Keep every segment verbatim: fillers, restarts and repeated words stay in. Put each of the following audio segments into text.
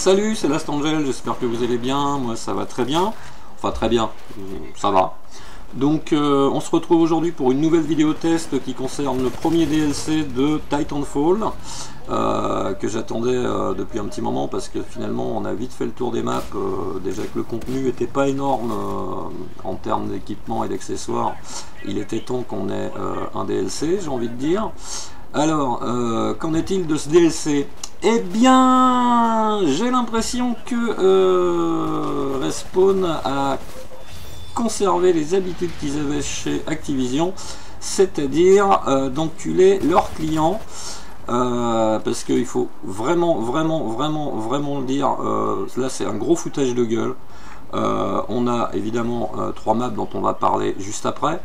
Salut, c'est Last Angel, j'espère que vous allez bien, moi ça va très bien, enfin très bien, ça va. Donc euh, on se retrouve aujourd'hui pour une nouvelle vidéo test qui concerne le premier D L C de Titanfall, euh, que j'attendais euh, depuis un petit moment parce que finalement on a vite fait le tour des maps, euh, déjà que le contenu n'était pas énorme euh, en termes d'équipement et d'accessoires, il était temps qu'on ait euh, un D L C, j'ai envie de dire. Alors, euh, qu'en est-il de ce D L C? Eh bien, j'ai l'impression que euh, Respawn a conservé les habitudes qu'ils avaient chez Activision, c'est-à-dire euh, d'enculer leurs clients, euh, parce qu'il faut vraiment, vraiment, vraiment, vraiment le dire, euh, là c'est un gros foutage de gueule. Euh, on a évidemment euh, trois maps dont on va parler juste après.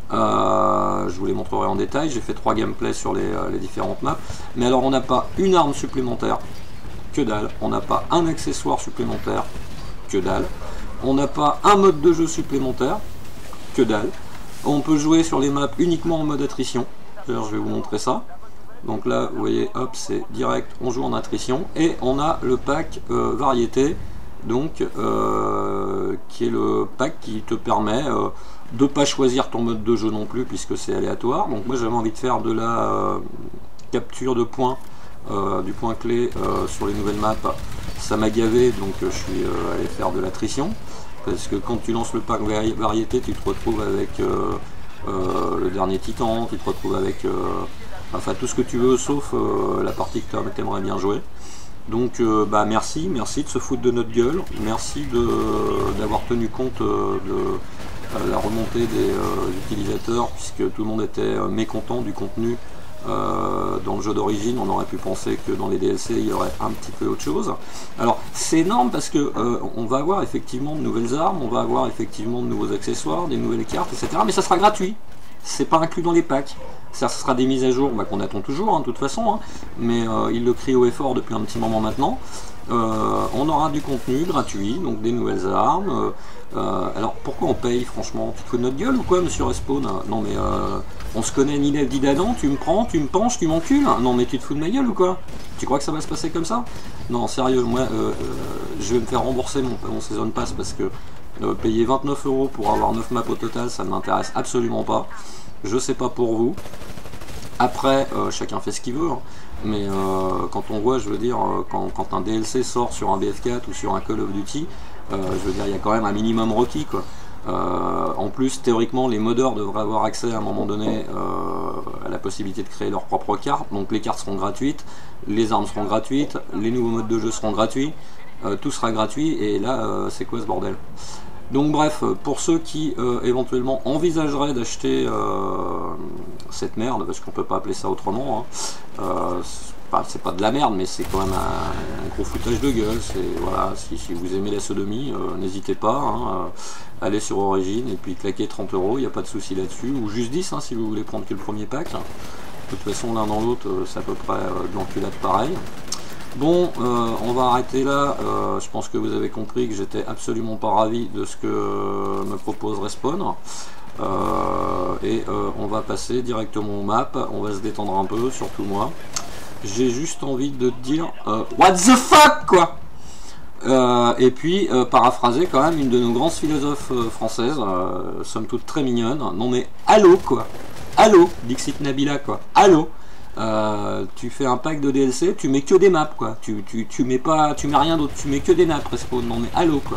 Euh, je vous les montrerai en détail, j'ai fait trois gameplays sur les, euh, les différentes maps, mais alors on n'a pas une arme supplémentaire, que dalle, on n'a pas un accessoire supplémentaire, que dalle, on n'a pas un mode de jeu supplémentaire, que dalle, on peut jouer sur les maps uniquement en mode attrition, d'ailleurs je vais vous montrer ça, donc là vous voyez, hop, c'est direct, on joue en attrition, et on a le pack euh, variété, donc euh, qui est le pack qui te permet euh, de pas choisir ton mode de jeu non plus puisque c'est aléatoire. Donc moi j'avais envie de faire de la euh, capture de points, euh, du point clé euh, sur les nouvelles maps. Ça m'a gavé, donc euh, je suis euh, allé faire de l'attrition, parce que quand tu lances le pack vari variété, tu te retrouves avec euh, euh, le dernier titan, tu te retrouves avec euh, enfin tout ce que tu veux sauf euh, la partie que tu aimerais bien jouer. Donc euh, bah merci, merci de se foutre de notre gueule, merci d'avoir tenu compte euh, de euh, la remontée des euh, utilisateurs, puisque tout le monde était euh, mécontent du contenu euh, dans le jeu d'origine. On aurait pu penser que dans les D L C il y aurait un petit peu autre chose. Alors c'est énorme parce que euh, on va avoir effectivement de nouvelles armes, on va avoir effectivement de nouveaux accessoires, des nouvelles cartes, et cetera. Mais ça sera gratuit, c'est pas inclus dans les packs. Ça sera des mises à jour bah, qu'on attend toujours, hein, de toute façon, hein, mais euh, il le crie haut et fort depuis un petit moment maintenant. Euh, on aura du contenu gratuit, donc des nouvelles armes. Euh, euh, alors pourquoi on paye, franchement? Tu te fous de notre gueule ou quoi, monsieur Respawn? Non mais euh, on se connaît ni d'Ève ni d'Adam, tu me prends, tu me penches, tu m'encules? Non mais tu te fous de ma gueule ou quoi? Tu crois que ça va se passer comme ça? Non, sérieux, moi euh, euh, je vais me faire rembourser mon, mon Season Pass parce que euh, payer vingt-neuf euros pour avoir neuf maps au total, ça ne m'intéresse absolument pas. Je sais pas pour vous. Après, euh, chacun fait ce qu'il veut, hein. Mais euh, quand on voit, je veux dire, euh, quand, quand un D L C sort sur un B F quatre ou sur un Call of Duty, euh, je veux dire, il y a quand même un minimum requis, quoi. Euh, en plus, théoriquement, les modeurs devraient avoir accès à un moment donné euh, à la possibilité de créer leurs propres cartes. Donc les cartes seront gratuites, les armes seront gratuites, les nouveaux modes de jeu seront gratuits, euh, tout sera gratuit, et là, euh, c'est quoi ce bordel? Donc bref, pour ceux qui euh, éventuellement envisageraient d'acheter euh, cette merde, parce qu'on peut pas appeler ça autrement, hein, euh, c'est pas de la merde, mais c'est quand même un, un gros foutage de gueule. Voilà, si, si vous aimez la sodomie, euh, n'hésitez pas, hein, euh, allez sur Origin et puis claquez trente euros, il n'y a pas de souci là-dessus, ou juste dix hein, si vous voulez prendre que le premier pack. De toute façon, l'un dans l'autre, c'est à peu près euh, de l'enculade pareil. Bon, euh, on va arrêter là. Euh, je pense que vous avez compris que j'étais absolument pas ravi de ce que me propose Respawn. Euh, et euh, on va passer directement aux maps. On va se détendre un peu, surtout moi. J'ai juste envie de te dire euh, what the fuck, quoi. Euh, et puis euh, paraphraser quand même une de nos grandes philosophes euh, françaises, euh, somme toute très mignonne. Non mais allô, quoi. Allô, Dixit Nabila, quoi. Allô. Euh, tu fais un pack de D L C, tu mets que des maps, quoi. Tu, tu, tu mets pas, tu mets rien d'autre, tu mets que des nappes, Respawn. Non mais allô, quoi.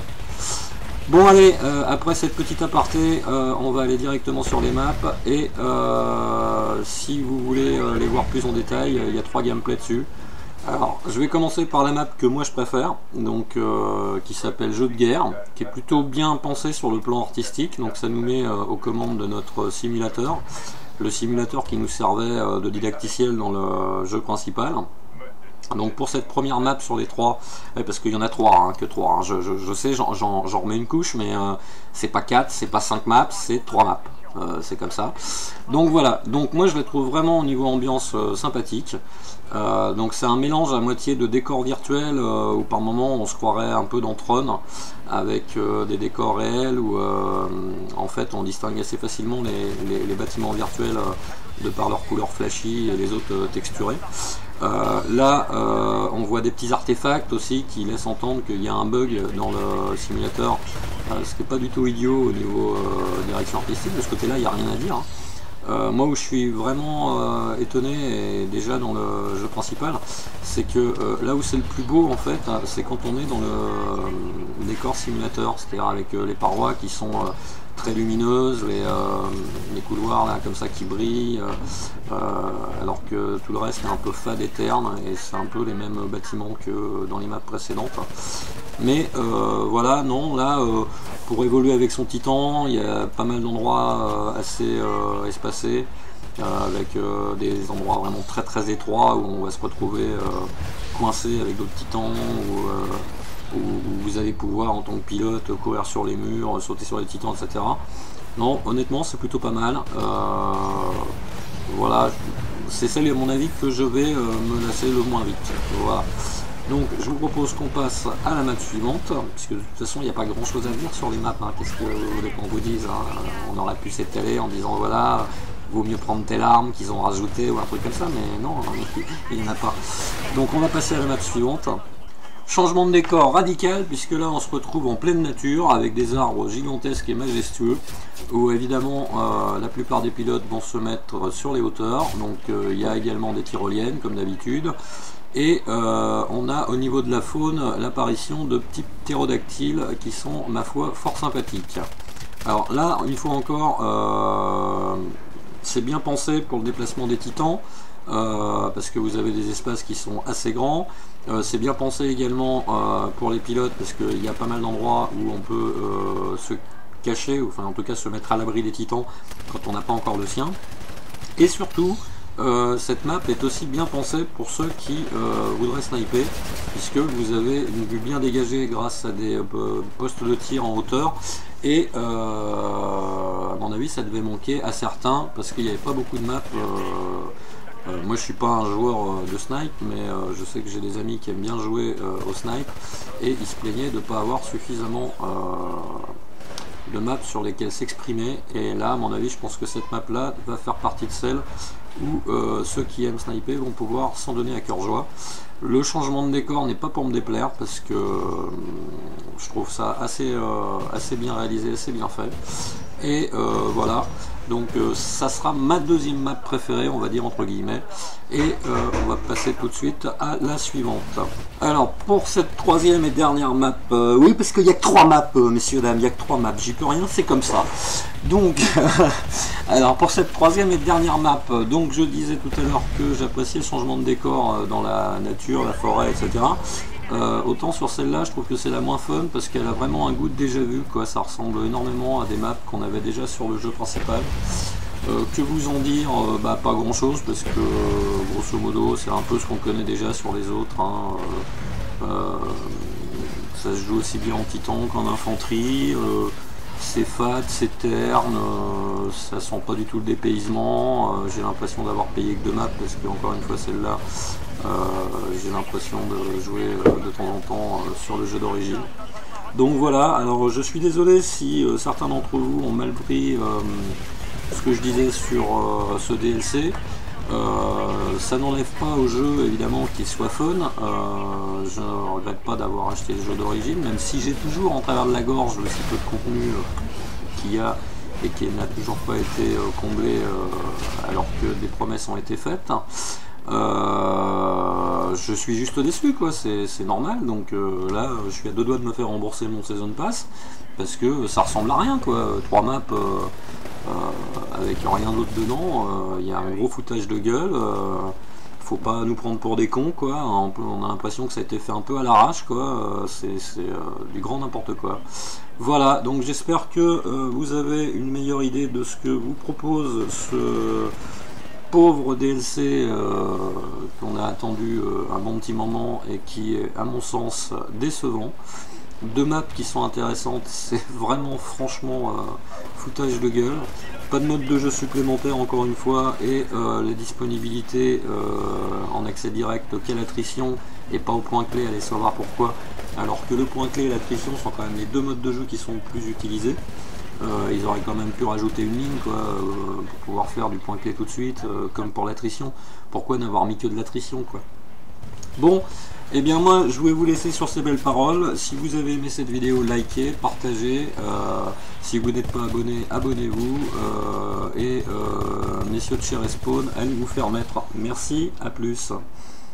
Bon allez, euh, après cette petite aparté, euh, on va aller directement sur les maps et euh, si vous voulez euh, les voir plus en détail, il y a trois gameplays dessus. Alors, je vais commencer par la map que moi je préfère, donc euh, qui s'appelle Jeu de guerre, qui est plutôt bien pensé sur le plan artistique, donc ça nous met euh, aux commandes de notre simulateur. Le simulateur qui nous servait euh, de didacticiel dans le jeu principal. Donc pour cette première map sur les trois, parce qu'il y en a trois, hein, que trois, hein, je, je, je sais, j'en remets une couche, mais euh, c'est pas quatre, c'est pas cinq maps, c'est trois maps. Euh, c'est comme ça. Donc voilà, donc moi je les trouve vraiment au niveau ambiance euh, sympathique. Euh, donc c'est un mélange à moitié de décors virtuels euh, où par moment on se croirait un peu dans Tron avec euh, des décors réels où euh, en fait on distingue assez facilement les, les, les bâtiments virtuels euh, de par leur couleur flashy et les autres euh, texturés. Euh, là, euh, on voit des petits artefacts aussi qui laissent entendre qu'il y a un bug dans le simulateur, euh, ce qui n'est pas du tout idiot au niveau euh, direction artistique. De ce côté-là, il n'y a rien à dire. Hein. Euh, moi, où je suis vraiment euh, étonné, et déjà dans le jeu principal, c'est que euh, là où c'est le plus beau, en fait, c'est quand on est dans le euh, décor simulateur, c'est-à-dire avec euh, les parois qui sont euh, très lumineuses, les, euh, les couloirs là comme ça qui brillent, euh, alors que tout le reste est un peu fade et terne, et c'est un peu les mêmes bâtiments que dans les maps précédentes. Mais euh, voilà, non, là, euh, pour évoluer avec son titan, il y a pas mal d'endroits euh, assez euh, espacés, euh, avec euh, des endroits vraiment très très étroits où on va se retrouver euh, coincé avec d'autres titans, ou euh, où vous allez pouvoir en tant que pilote courir sur les murs, sauter sur les titans, et cetera. Non, honnêtement, c'est plutôt pas mal. Euh, voilà, c'est celle à mon avis que je vais euh, me lasser le moins vite. Voilà. Donc je vous propose qu'on passe à la map suivante, puisque de toute façon il n'y a pas grand chose à dire sur les maps. Hein. Qu'est-ce que vous voulez qu'on vous dise, hein. On aurait pu s'étaler en disant voilà, vaut mieux prendre telle arme qu'ils ont rajouté ou un truc comme ça, mais non, il n'y en a pas. Donc on va passer à la map suivante. Changement de décor radical, puisque là on se retrouve en pleine nature avec des arbres gigantesques et majestueux, où évidemment euh, la plupart des pilotes vont se mettre sur les hauteurs. Donc euh, il y a également des tyroliennes comme d'habitude, et euh, on a au niveau de la faune l'apparition de petits ptérodactyles qui sont, ma foi, fort sympathiques. Alors là, une fois encore, euh, c'est bien pensé pour le déplacement des titans, euh, parce que vous avez des espaces qui sont assez grands. Euh, c'est bien pensé également euh, pour les pilotes, parce qu'il y a pas mal d'endroits où on peut euh, se cacher, ou enfin en tout cas se mettre à l'abri des titans quand on n'a pas encore le sien. Et surtout, euh, cette map est aussi bien pensée pour ceux qui euh, voudraient sniper, puisque vous avez une vue bien dégagée grâce à des euh, postes de tir en hauteur. Et euh, à mon avis, ça devait manquer à certains, parce qu'il n'y avait pas beaucoup de maps. Euh, Euh, moi je suis pas un joueur euh, de snipe, mais euh, je sais que j'ai des amis qui aiment bien jouer euh, au snipe, et ils se plaignaient de ne pas avoir suffisamment euh, de maps sur lesquelles s'exprimer. Et là, à mon avis, je pense que cette map là va faire partie de celle où euh, ceux qui aiment sniper vont pouvoir s'en donner à cœur joie. Le changement de décor n'est pas pour me déplaire, parce que euh, je trouve ça assez, euh, assez bien réalisé, assez bien fait. Et euh, voilà, donc euh, ça sera ma deuxième map préférée, on va dire entre guillemets. Et euh, on va passer tout de suite à la suivante. Alors pour cette troisième et dernière map, euh, oui, parce qu'il n'y a que trois maps, euh, messieurs dames, il n'y a que trois maps, j'y peux rien, c'est comme ça. Donc, alors pour cette troisième et dernière map, donc je disais tout à l'heure que j'appréciais le changement de décor dans la nature, la forêt, et cetera. Euh, autant sur celle-là, je trouve que c'est la moins fun, parce qu'elle a vraiment un goût de déjà vu, quoi. Ça ressemble énormément à des maps qu'on avait déjà sur le jeu principal. Euh, que vous en dire, euh, bah, pas grand chose, parce que euh, grosso modo c'est un peu ce qu'on connaît déjà sur les autres, hein. euh, euh, ça se joue aussi bien en titan qu'en infanterie, euh, c'est fade, c'est terne, euh, ça sent pas du tout le dépaysement. euh, j'ai l'impression d'avoir payé que deux maps, parce que encore une fois celle-là, euh, j'ai l'impression de jouer euh, de temps en temps euh, sur le jeu d'origine. Donc voilà, alors je suis désolé si euh, certains d'entre vous ont mal pris euh, ce que je disais sur euh, ce D L C. Euh, ça n'enlève pas au jeu évidemment qu'il soit fun. Euh, je ne regrette pas d'avoir acheté le jeu d'origine, même si j'ai toujours en travers de la gorge le si peu de contenu euh, qu'il y a et qui n'a toujours pas été euh, comblé euh, alors que des promesses ont été faites. Euh, je suis juste déçu, quoi, c'est normal. Donc euh, là je suis à deux doigts de me faire rembourser mon Season Pass, parce que ça ressemble à rien, quoi. Trois maps euh, euh, avec rien d'autre dedans, il euh, y a un gros foutage de gueule. euh, Faut pas nous prendre pour des cons, quoi. On, on a l'impression que ça a été fait un peu à l'arrache, quoi. C'est euh, du grand n'importe quoi. Voilà, donc j'espère que euh, vous avez une meilleure idée de ce que vous propose ce pauvre D L C euh, qu'on a attendu euh, un bon petit moment et qui est, à mon sens, décevant. Deux maps qui sont intéressantes, c'est vraiment franchement euh, foutage de gueule. Pas de mode de jeu supplémentaire encore une fois, et euh, les disponibilités euh, en accès direct qu'à l'attrition et pas au point clé, allez savoir pourquoi, alors que le point clé et l'attrition sont quand même les deux modes de jeu qui sont le plus utilisés. Euh, ils auraient quand même pu rajouter une ligne quoi, euh, pour pouvoir faire du point clé tout de suite, euh, comme pour l'attrition. Pourquoi n'avoir mis que de l'attrition quoi. Bon, et eh bien moi je vais vous laisser sur ces belles paroles. Si vous avez aimé cette vidéo, likez, partagez. Euh, si vous n'êtes pas abonné, abonnez-vous. Euh, et euh, messieurs de chez Respawn, allez vous faire mettre. Merci, à plus.